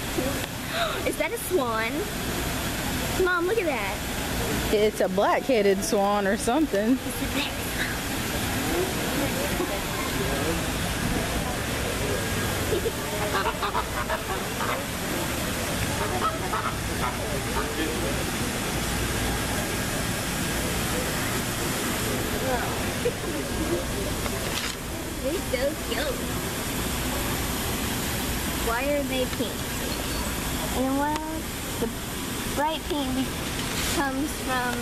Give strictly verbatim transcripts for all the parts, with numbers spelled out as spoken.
Is that a swan? Mom, look at that. It's a black-headed swan or something. They're so cute. Why are they pink? And well, the bright pink comes from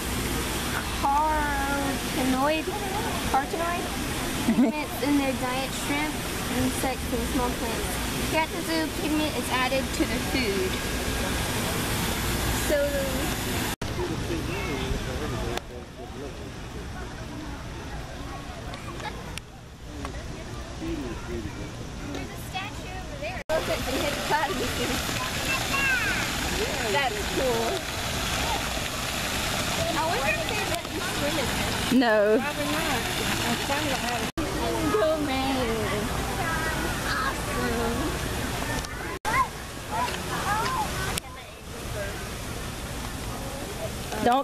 carotenoid, carotenoid pigments in their diet: shrimp, insects, and small plants. At the zoo, pigment is added to the food. So, there's a statue over there. Look at the hippopotamus. That's cool. I wonder if they let you swim in there. No. Probably not. I'm trying to have it. Go, man. Awesome. Don't.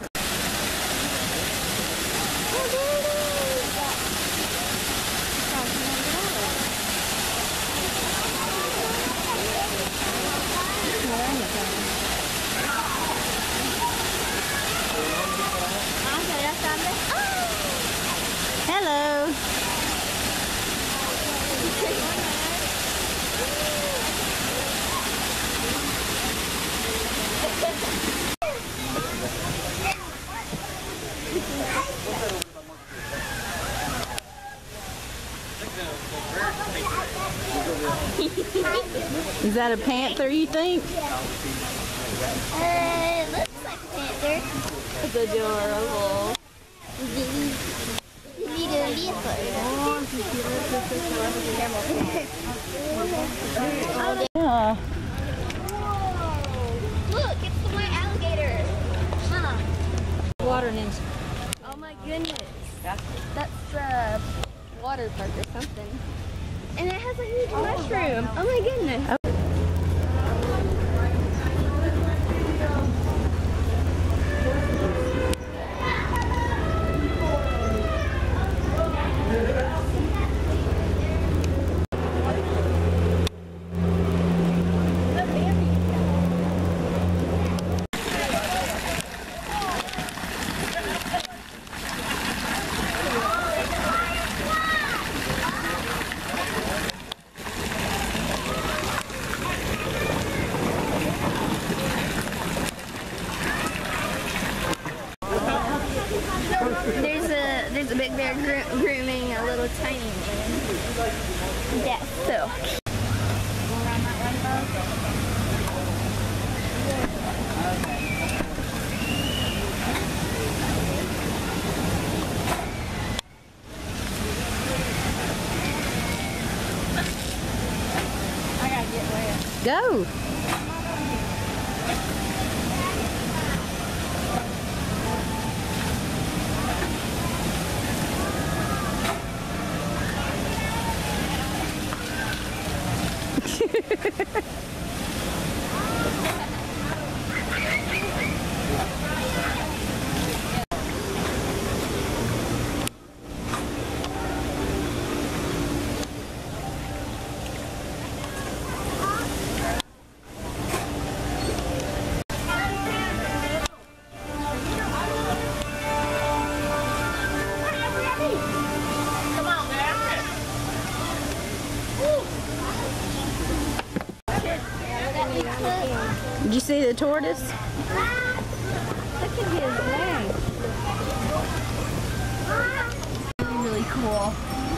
Hello. Is that a panther, you think? Uh, it looks like a panther. It's adorable. Little leopard. Yeah. Look, it's the white alligator. Huh. Water ninja. Oh my goodness. That's the water park or something. And it has a huge mushroom. Oh my goodness. Oh. There's a there's a big bear gro grooming a little tiny one. That's so cute. I gotta get wet. Go. Did you see the tortoise? Look at his legs. Really cool.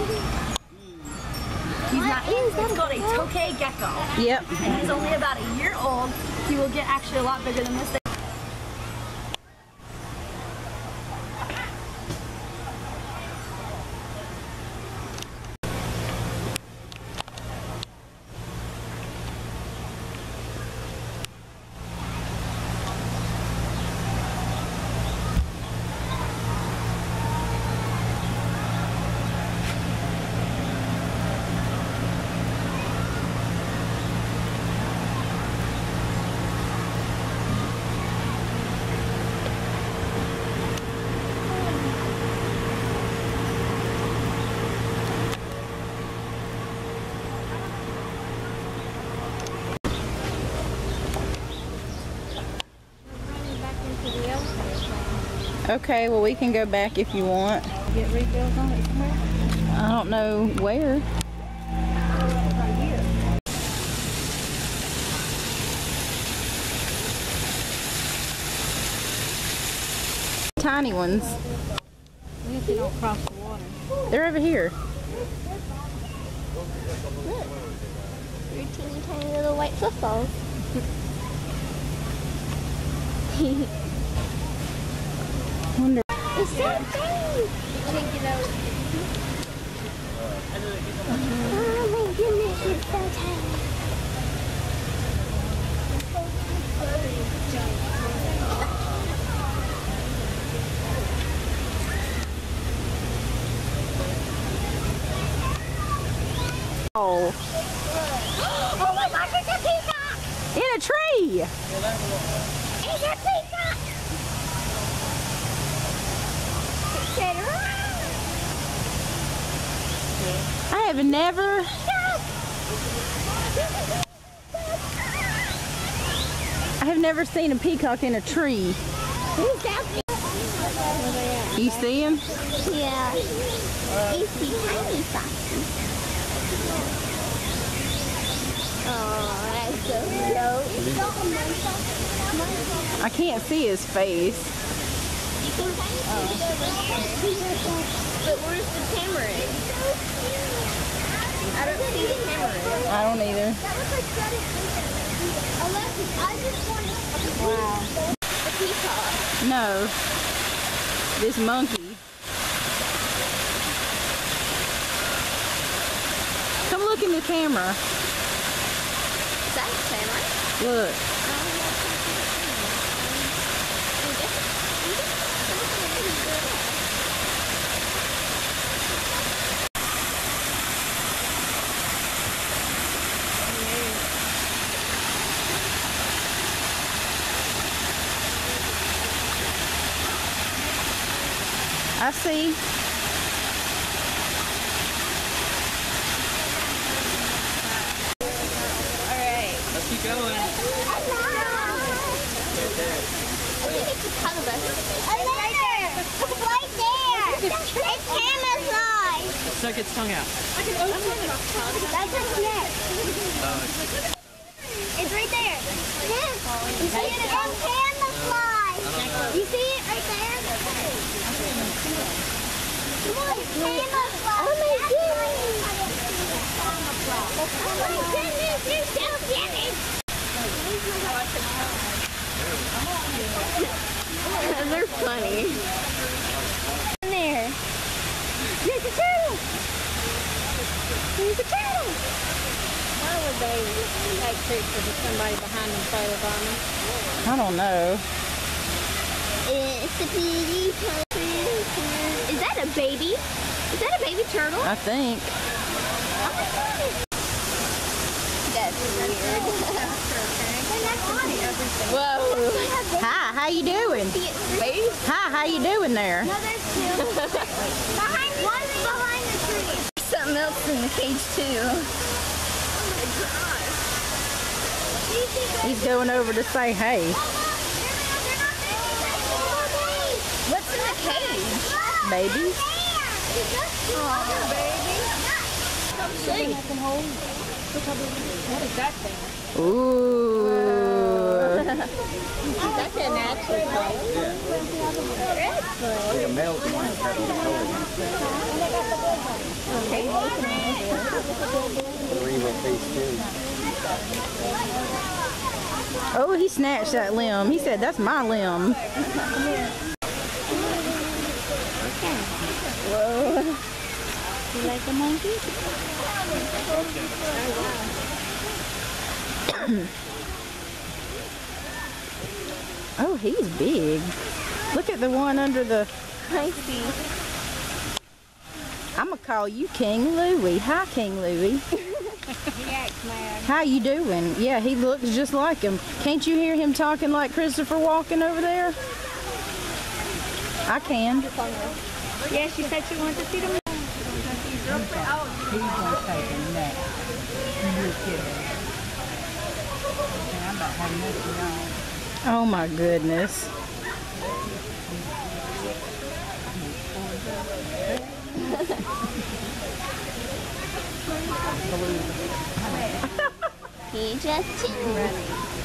He's not. He's got a tokay gecko. Yep. And he's only about a year old. He will get actually a lot bigger than this. Okay, well we can go back if you want. Get refills on it somewhere? I don't know where. Right here. Tiny ones. I guess they don't cross the water. They're over here. Look. They're teeny tiny little white footballs. Wonder. It's so tiny. Check it out. Oh my goodness, it's so tiny. Oh. Oh my gosh, it's a peacock! In a tree! It's a peacock! It said, "Run!" I have never. I have never seen a peacock in a tree. Who's that? You see him? Yeah. It's the tiny foxes. Oh, that's so cute. I can't see his face. But where's the tamarind? I don't see the tamarind. I don't either. Wow. The peacock. No. This monkey. Come look in the camera. Is that a tamarind? Look. I see. Alright. Let's keep going. I think it's a color. It's right there. It's right there. It's camouflage. Suck its tongue out. That's its neck. It's right there. Yeah. You see it? It's camouflage. You see it right there? Come on, it's camouflage. Oh my goodness. Oh my goodness, you're so damaged. They're funny. In there. There's a turtle. There's a turtle. Why would they take pictures of somebody behind them trailer bombing? I don't know. It's a pretty turtle. Is that a baby? Is that a baby turtle? I think. Oh my goodness. That's weird. Whoa. Hi, how you doing? See its face? Hi, how you doing there? No, there's two. Behind the, one behind the tree. There's something else in the cage too. Oh my gosh. He's going over to say hey. What's in the cage? Baby. Oh, baby. See? What is that thing? Ooh. That's a natural place. Like a male one. Rainbow face too. Oh, he snatched that limb. He said, that's my limb. Whoa. You like a monkey? Oh, he's big. Look at the one under the... I see. I'm going to call you King Louie. Hi, King Louie. He acts mad. How you doing? Yeah, he looks just like him. Can't you hear him talking like Christopher Walken over there? I can. Yeah, she said she wanted to see them. He's gonna take a nap. You're kidding. And I'm about having nothing on. Oh my goodness. He just running.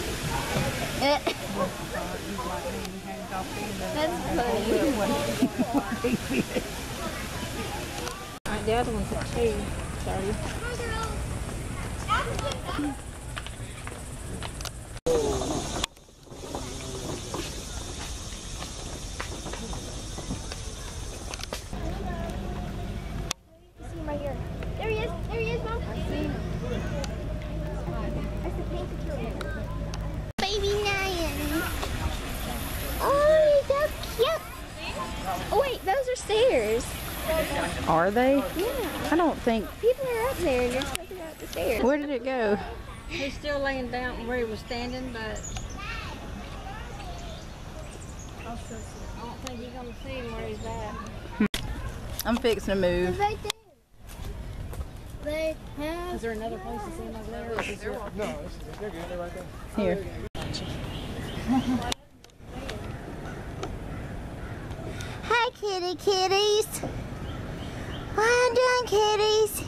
That's funny. Alright, the other one's at two. Sorry. See him right here. There he is. There he is, Mom. I see him. That's the pink security. Baby lion. Oh, he's so cute. Oh wait, those are stairs. Are they? Yeah. I don't think. People are up there and you're supposed to go up the stairs. Where did it go? He's still laying down where he was standing, but I don't think you're gonna see him where he's at. I'm fixing to move. Right there. They have. Is there another place to see him over there? Or is there one? No, this is, they're good. They're right there. Here. Hi, kitty kitties. What are you doing, kitties?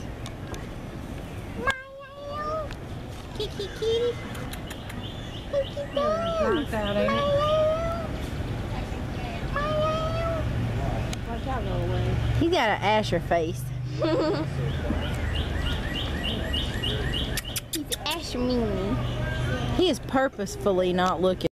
Meow. Kitty kitty. Kitty Knocked out, ain't it? Meow. Meow. Watch out, go away. He got an Asher face. He's Asher Mini. He is purposefully not looking.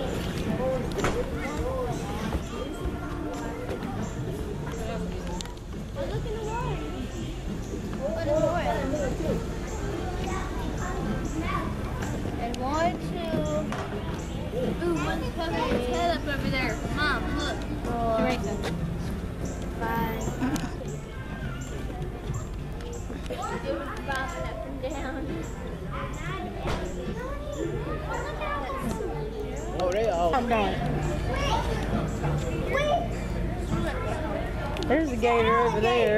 And one, two. Ooh, one's poking his head up over there. Mom, look. Four, five. It was bobbing up and down. Oh, they all. I'm going. There's a gator over there.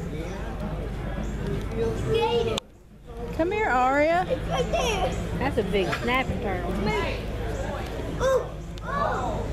Gator. Come here, Aria. It's right there. That's a big snapping turtle. Ooh. Oh.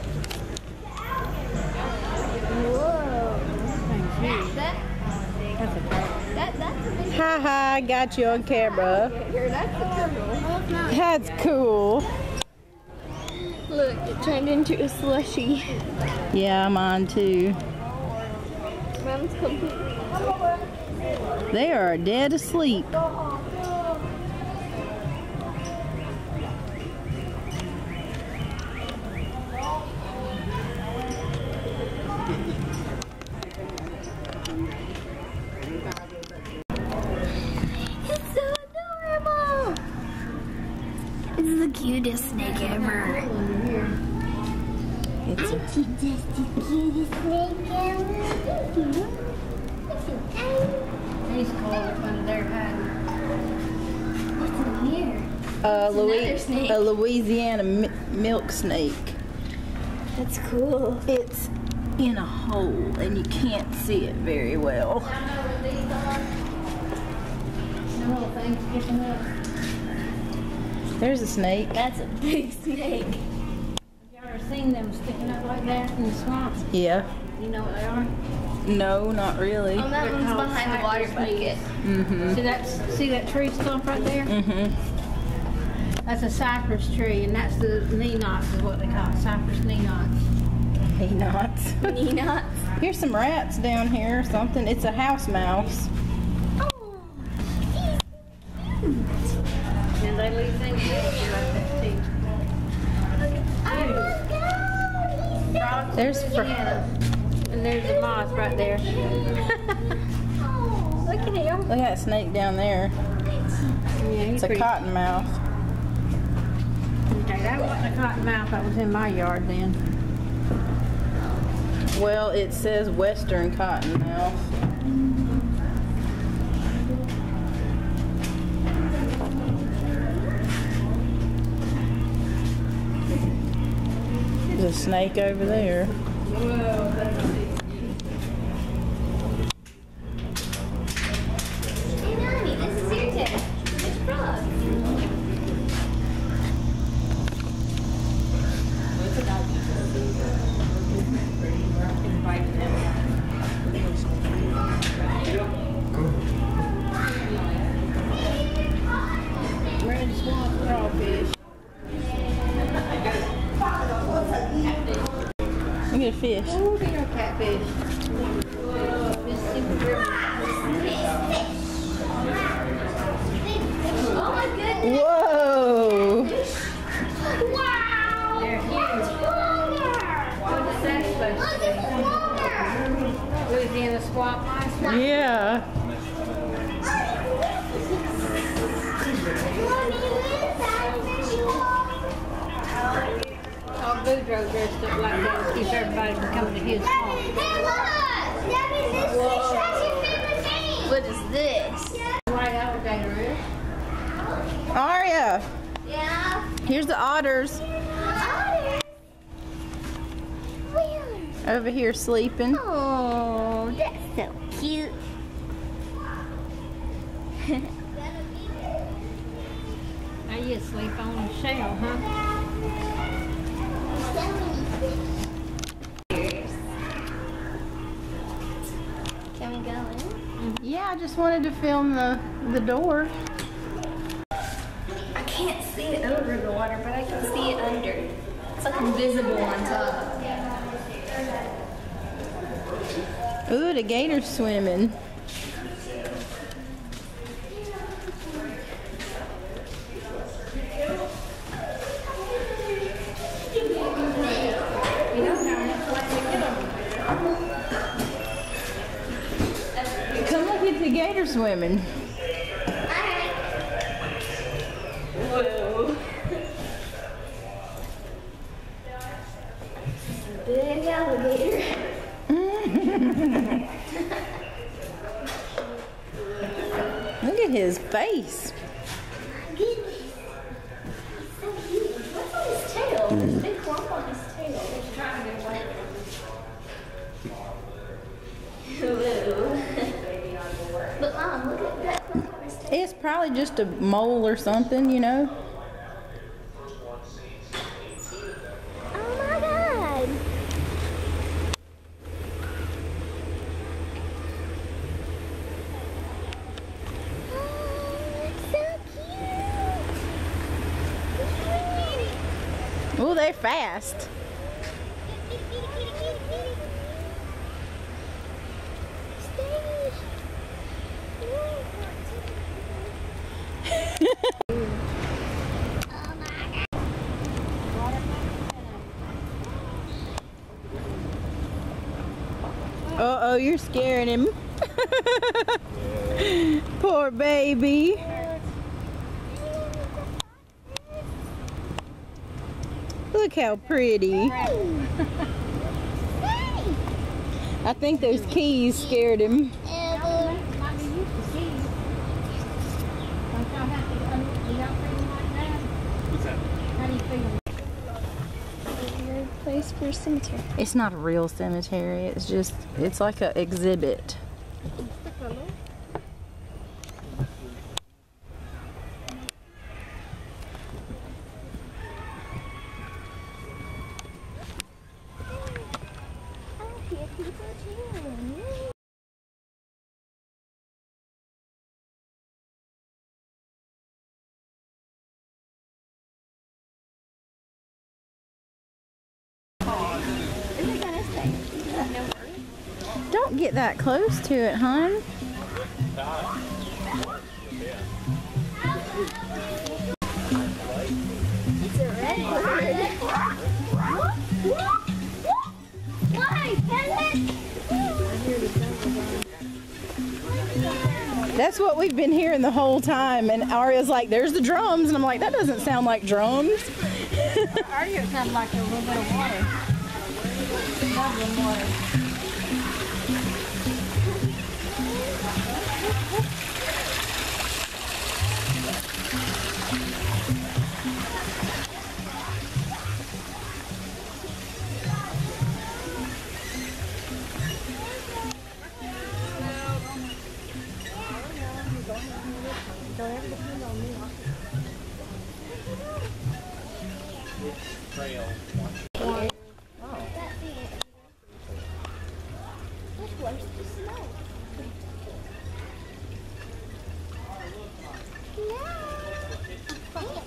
Whoa. That, That's a turtle. that, that's a big Hi, hi, got you on camera. gator. That's a turtle. Oh, it's not. That's cool. Look, it turned into a slushy. Yeah, mine too. Mom's completely. They are dead asleep. It's so adorable. This is the cutest snake ever. It's a, Aren't you just the cutest snake ever? He's cold up under there hiding. What's in here? a, Louis, another snake. a Louisiana mi milk snake. That's cool. It's in a hole and you can't see it very well. The little thing's sticking up. There's a snake. That's a big snake. Have you ever seen them sticking up like that in the swamps? Yeah. You know what they are? No, not really. Oh, that one's called behind the water cypress bucket. Mm-hmm. See that? See that tree stump right there? Mm-hmm. That's a cypress tree, and that's the knee knots is what they call it. Cypress knee knots. He knots. Knee knots. Here's some rats down here or something. It's a house mouse. Oh, And they leave things like that too. oh my God, he's so There's fr Yeah. And there's a moth right there. Oh, Look at him. Look at that snake down there. Yeah, he's It's a pretty. cottonmouth. Okay, that wasn't a cottonmouth. That was in my yard then. Well, it says western cottonmouth. There's a snake over there. Hey, Nani, this is your test. It's frog. at a fish. Oh, they are catfish. Whoa, Mississippi River. Oh my goodness. Whoa! Wow. They're huge. What is that supposed Look at the water. to be? Louisiana swamp mice? Yeah. Oh, Boudreaux dressed up like that to keep everybody from coming to his swamp. Hey, look. That is this fish. That's your favorite thing. What is this? White alligator is. Aria, Yeah. here's the otters Otter. Where? over here sleeping. Oh, that's so cute. Now you sleep on a shell, huh? Can we go in? Yeah, I just wanted to film the, the door. I can't see it over the water, but I can see it under. It's like invisible on top. Ooh, the gator's swimming. Come look at the gator swimming. Whoa. Big alligator. Look at his face. Goodness. So cute. What's on his tail? There's a big clump on his tail. He's trying to get away. Hello. But Mom, look at that clump on his tail. It's probably just a mole or something, you know. Oh my God. Oh, it's so cute. Oh, they're fast. Uh-oh, you're scaring him. Poor baby. Look how pretty. I think those keys scared him. Might be used to see. Don't y'all have to, um, you don't feel like that? What's that? How do you feel? Place for cemetery. It's not a real cemetery. It's just, it's like an exhibit. Don't get that close to it, hon. It's a red bird. Why? That's what we've been hearing the whole time. And Aria's like, there's the drums. And I'm like, that doesn't sound like drums. Earlier it sounded like a little bit of water. Bubbling water. Trail.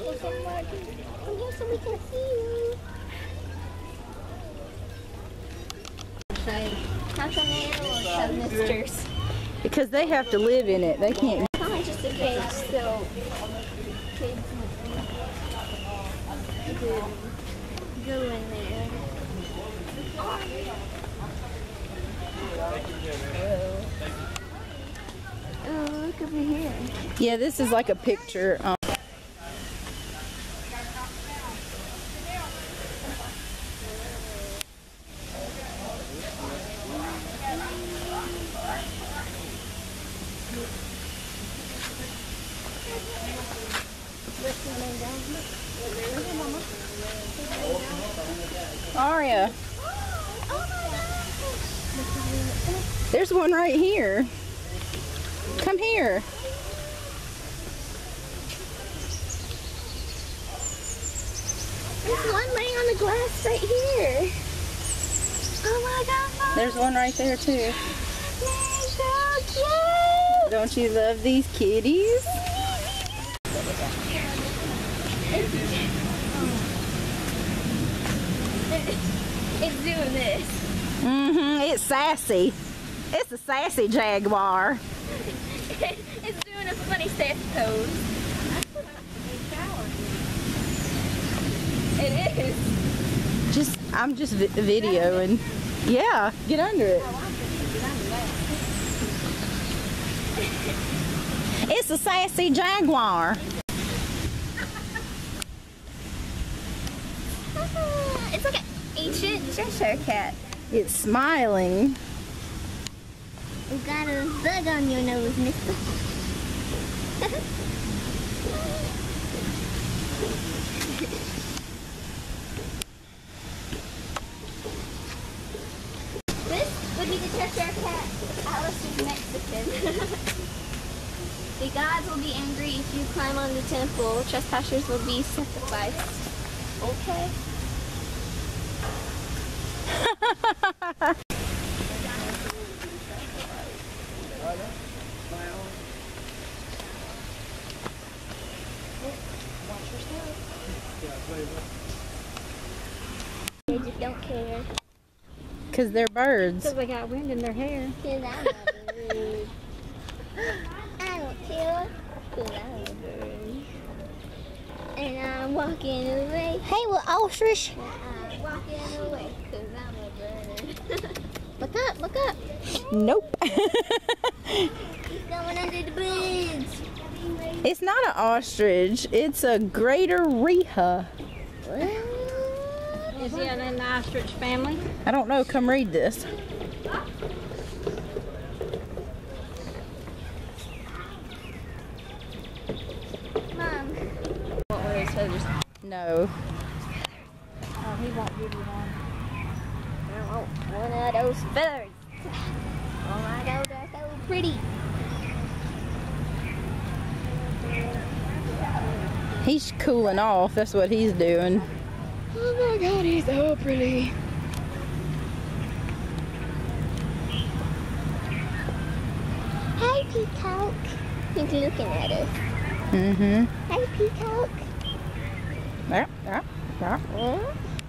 So we can see you. say. How come the animals have misters? Because they have to live in it. They can't. Probably just a cage, so kids could go in there. Oh, look over here. Yeah, this is like a picture. Um, Aria, there's one right here. Come here. There's one laying on the glass right here. Oh my god. There's one right there too. They're so cute. Don't you love these kitties? It's doing this. Mm-hmm. It's sassy. It's a sassy jaguar. It's doing a funny sassy pose. It is. Just, I'm just vi videoing. Yeah, get under it. It's a sassy jaguar. It's like an ancient Cheshire cat. It's smiling. You got a bug on your nose, mister. This would be the Cheshire cat. Alice is Mexican. The gods will be angry if you climb on the temple. Trespassers will be sacrificed. Okay. They just don't care. Because they're birds. Because they got wind in their hair. Cause I'm a bird. I don't care. Cause I'm a bird. And I'm walking away. Hey, well, ostrich. I'm walking away. Cause I'm a bird. Look up, look up. Nope. He's going under the bridge. It's not an ostrich. It's a greater rhea. Is he in the ostrich family? I don't know. Come read this. Mom. What were his feathers? No. Oh, he won't give you one. I want one of those feathers. Oh my god, they're so pretty. He's cooling off. That's what he's doing. Oh my god, he's so pretty. Hi, Peacock. He's looking at us. Mm-hmm. Hi, Peacock. Yeah, yeah, yeah. Hmm?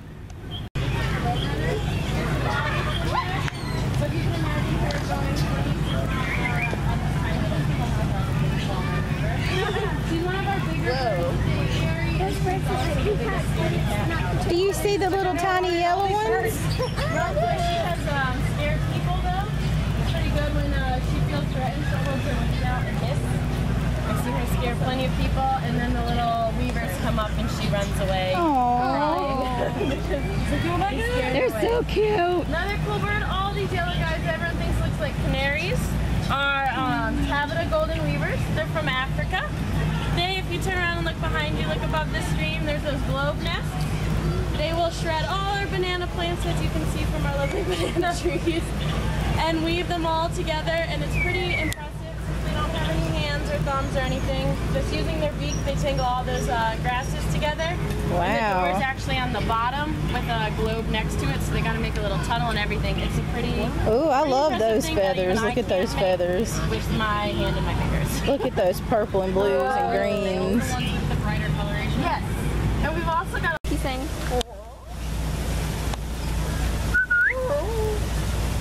Do you see the little tiny yellow ones? She has um, scared people though. It's pretty good when uh, she feels threatened. She'll hold her wings out and hiss. I see her scare plenty of people, and then the little weavers come up and she runs away. Aww. They're so cute. Another cool bird. All these yellow guys that everyone thinks looks like canaries are um, Tabita golden weavers. They're from Africa. They, if you turn around and look behind you, look above the stream, there's those globe nests. They will shred all our banana plants, as you can see from our lovely banana trees, and weave them all together, and it's pretty impressive since they don't have any hands or thumbs or anything. Just using their beak, they tangle all those uh, grasses together. Wow. And the door is actually on the bottom with a globe next to it, so they got to make a little tunnel and everything. It's a pretty, Ooh, I pretty love impressive those thing that even feathers. I Look at can't those make feathers. with my hand and my fingers. Look at those purple and blues and greens. The ones with the brighter coloration. Yes. And we've also got He's saying,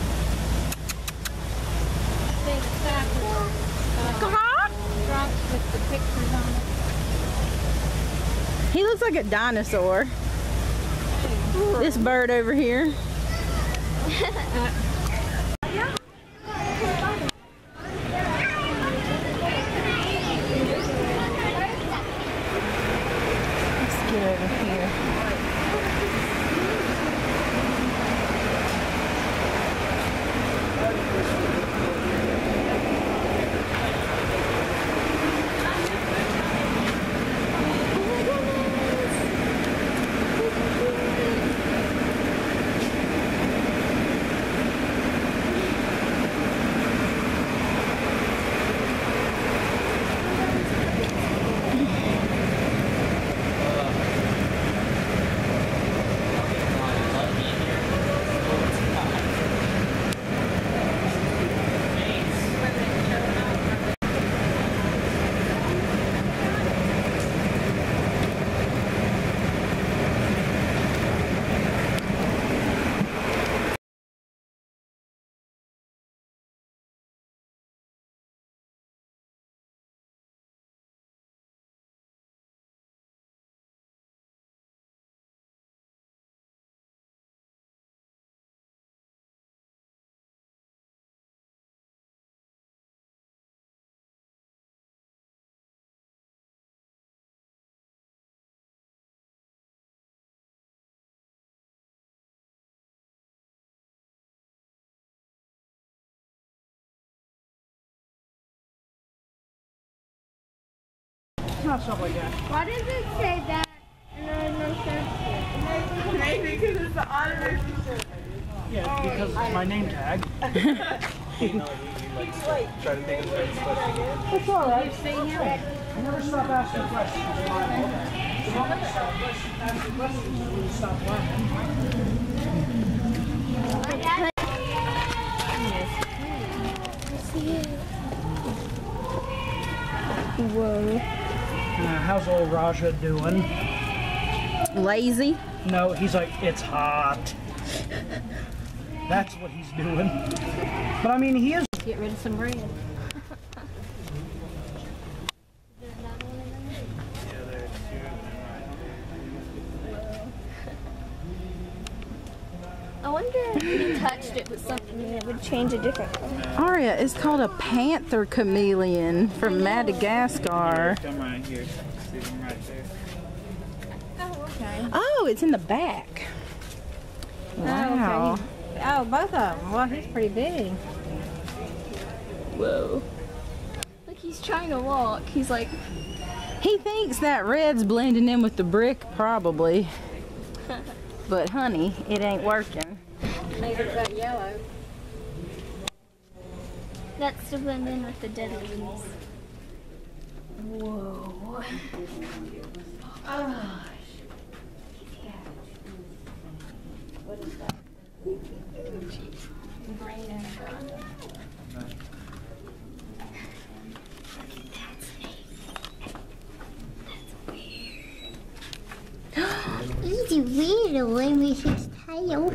He looks like a dinosaur. This bird over here. Let's get over here. Not stuff like that. Why does it say that? And there are no shirts here? Maybe because it's the auditor. Yeah, because it's my name tag. It's all right. I never stop asking questions. As long as you stop asking questions, you stop learning. Whoa. Uh, how's old Raja doing? Lazy? No, he's like, it's hot. That's what he's doing. But I mean, he is. Get rid of some bread. I wonder if he touched it with something and it would change a different color. Aria, it's called a panther chameleon from Madagascar. Come right here. See them right there. Oh, okay. Oh, it's in the back. Wow. Oh, okay. Oh, both of them. Well, he's pretty big. Whoa. Look, he's trying to walk. He's like... He thinks that red's blending in with the brick, probably. But honey, it ain't working. Maybe it's that yellow. That's to blend in with the dead leaves. Whoa. Oh. What is that? Green and brown. He's a weird one with his tail.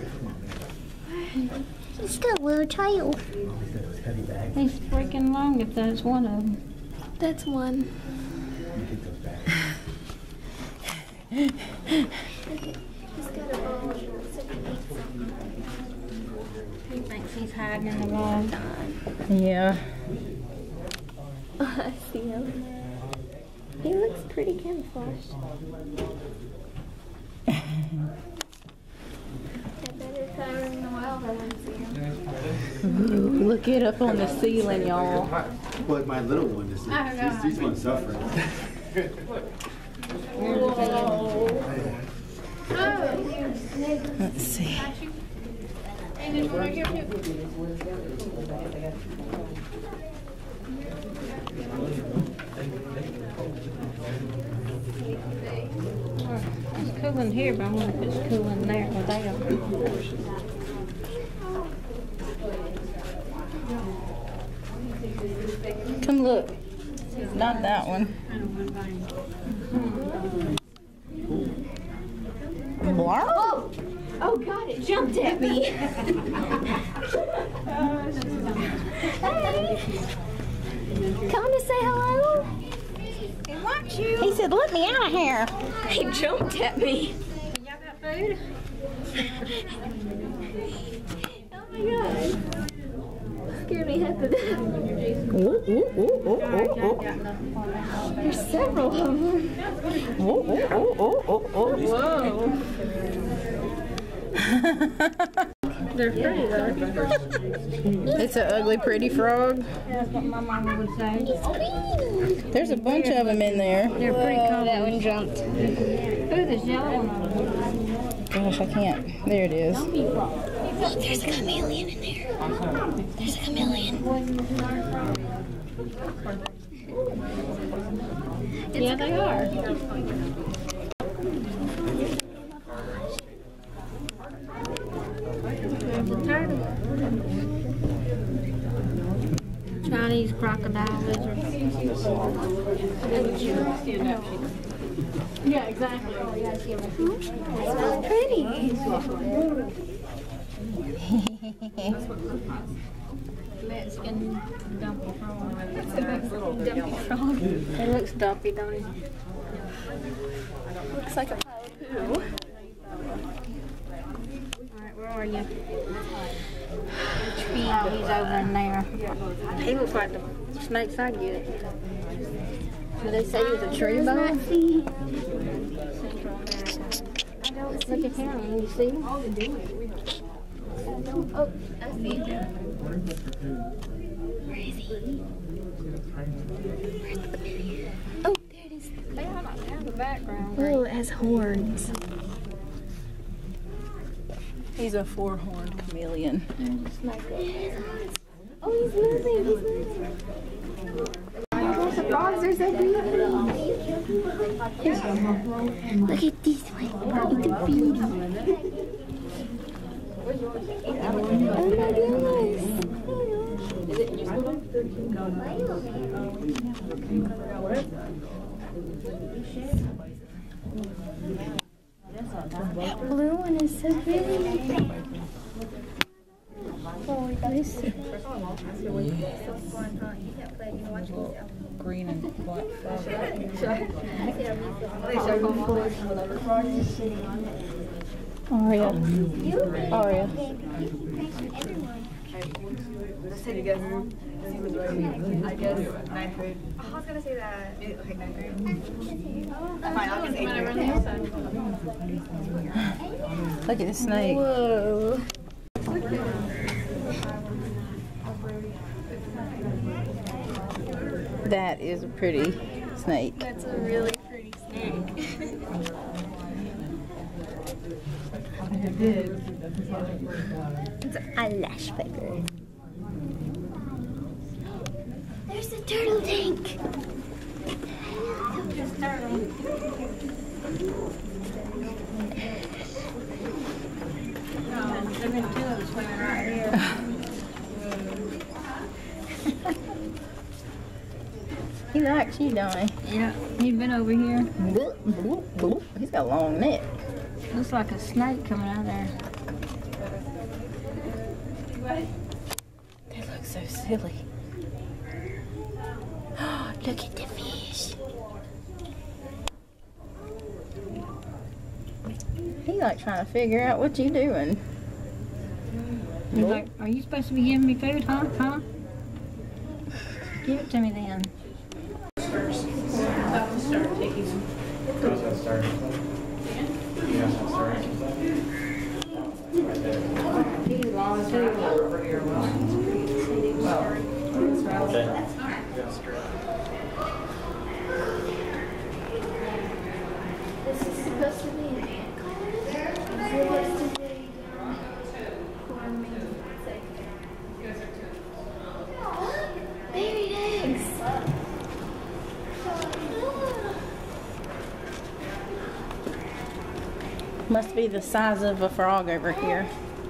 He's got a little tail. He's freaking long if that's one of them. That's one. He's got a ball. He thinks he's hiding in the wall. Yeah. Oh, I see him. He looks pretty camouflaged. I bet if I were in the wild, I wouldn't see him. Ooh, look it up on the ceiling, y'all. Well, my little one is. These, these ones suffering. Let's see. It's cool in here, but I wonder if it's cool in there or there. Come look. Not that one. Blark? Oh! Oh God, it jumped at me. Come to say hello. He wants you. He said said, let me out of here. He jumped at me. Y'all got food? Oh my god. Scared me half to death. Ooh, ooh, ooh, ooh, ooh, ooh. There's several of them. Ooh, ooh, ooh, ooh, ooh, ooh. They're pretty though. It's an ugly, pretty frog. That's what my mama would say. There's a bunch of them in there. They're pretty common. That one jumped. Ooh, there's yellow one. Gosh, I can't. There it is. Look, there's a chameleon in there. There's a chameleon. Yeah, they are. There's a turtle. Chinese crocodile lizard. Yeah, exactly. That's pretty. Mexican dumpy frog. It's a Mexican dumpy frog. It looks dumpy, don't it? Looks like a pile of poo. Alright, where are you? Oh, he's over in there. He looks like the snakes I get. Did they say he was a tree bug? Look at him, you see? Oh, I see him. Where is he? Oh, there it is. They have a background. Oh, it has horns. He's a four-horned chameleon. Oh, he's moving. He's moving. Oh, the frogs are so beautiful. Look at this one. It's a beauty. Oh my goodness. That blue one is so pretty. Oh, this. Green and black frog. Aria. Aria. I guess ninth grade. I was gonna say that. Okay, ninth grade. Fine, I'll guess eighth grade. Look at the snake. Whoa. That is a pretty snake. That's a really pretty snake. It's a lash picker. There's a turtle tank. There's a turtle. There've been two of them swimming right here. He likes you, don't he? Yeah, he's been over here. Bloop, bloop, bloop. He's got a long neck. Looks like a snake coming out of there. They look so silly. Look at the fish. He like trying to figure out what you doing. He's like, are you supposed to be giving me food, huh? Huh? Give it to me then. First, about to start taking some. Goes at start. Yeah, start. Right there. He's long too. Okay. This is supposed to be an ant colony. It's supposed to be forming. Buried eggs. Must be the size of a frog over here.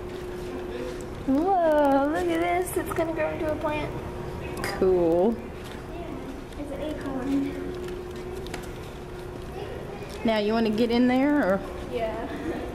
Whoa, look at this. It's going to grow into a plant. Cool. It's an acorn. Now you want to get in there or? Yeah.